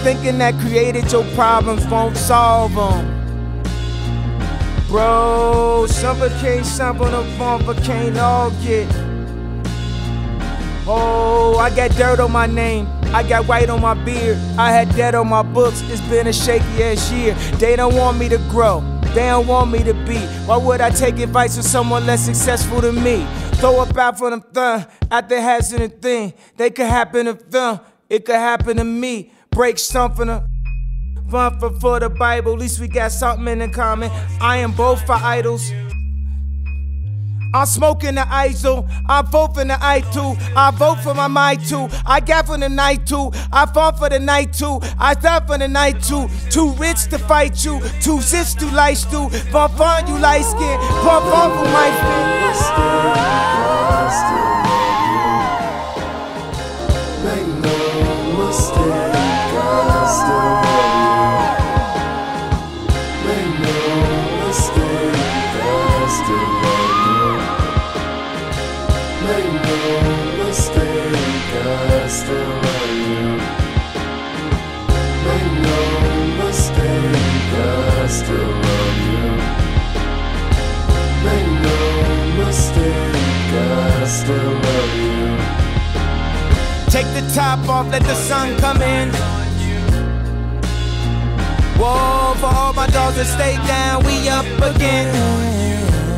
thinking that created your problems won't solve them. Bro, something can't stop on a bumper, can't all get. Oh, I got dirt on my name, I got white on my beard, I had debt on my books, it's been a shaky ass year. They don't want me to grow, they don't want me to be. Why would I take advice from someone less successful than me? Throw up out for them thumb, out there hasn't a thing. They could happen to them, it could happen to me. Break something up. Run for the Bible, at least we got something in common. I am both for idols. I'm smoking the ISO, I'm voting the I too. I vote for my mic too. I got for the night too. I fought for the night too. I thought for the night too. Too rich to fight you, too zits to life too. Bump on you light skin, bump on for my face. Make no mistake, I still love you. Make no mistake, I still love you. Make no mistake, I still love you. Make no mistake, I still love you. Make no mistake, I still love you. Take the top off, let the sun come in. Whoa, for all my dogs that stay down, we up again.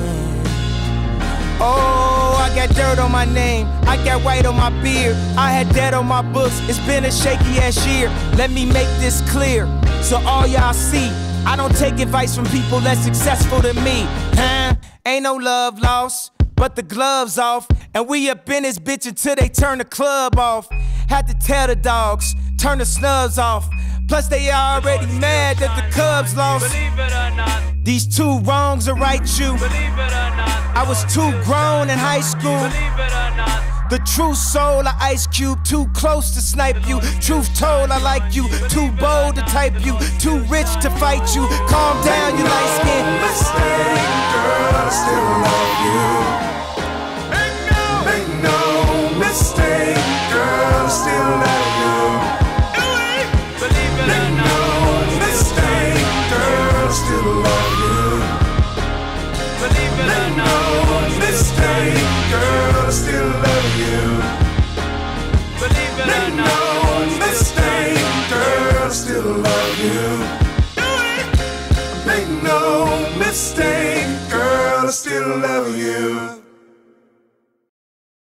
Oh, I got dirt on my name, I got white on my beard, I had debt on my books, it's been a shaky ass year. Let me make this clear, so all y'all see, I don't take advice from people less successful than me. Huh? Ain't no love lost, but the gloves off, and we up in this bitch until they turn the club off. Had to tell the dogs, turn the snubs off. Plus they already mad that the Cubs lost. Believe it or not, these two wrongs are right you. believe it or not, I was too grown in high school. believe it or not. The true soul of Ice Cube, too close to snipe you. Truth told, I like you, too bold to type you, too rich to fight you. Calm down, you light skin. Mistake, girl, I still love you. Make no mistake, girl, I still love you. Believe it or Make not, no mistake, girl, I still love you. believe it or Make not, no mistake, girl, I still love you. believe it or Make not, no mistake, girl, I still love you. Make no mistake, girl, I still love you.